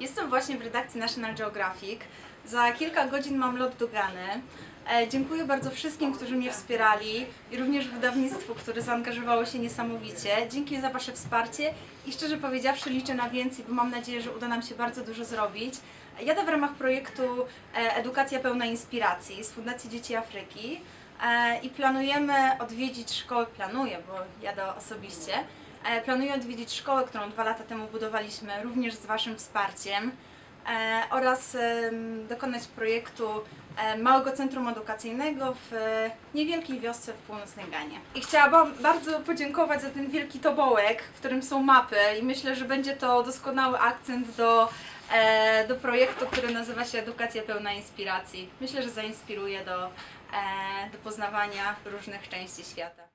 Jestem właśnie w redakcji National Geographic. Za kilka godzin mam lot do Gany. Dziękuję bardzo wszystkim, którzy mnie wspierali i również wydawnictwu, które zaangażowało się niesamowicie. Dzięki za Wasze wsparcie i szczerze powiedziawszy liczę na więcej, bo mam nadzieję, że uda nam się bardzo dużo zrobić. Jadę w ramach projektu Edukacja pełna inspiracji z Fundacji Dzieci Afryki i planujemy odwiedzić szkołę, bo jadę osobiście. Planuję odwiedzić szkołę, którą 2 lata temu budowaliśmy, również z Waszym wsparciem oraz dokonać projektu małego centrum edukacyjnego w niewielkiej wiosce w północnej Ganie. I chciałabym bardzo podziękować za ten wielki tobołek, w którym są mapy i myślę, że będzie to doskonały akcent do projektu, który nazywa się Edukacja pełna inspiracji. Myślę, że zainspiruje do poznawania różnych części świata.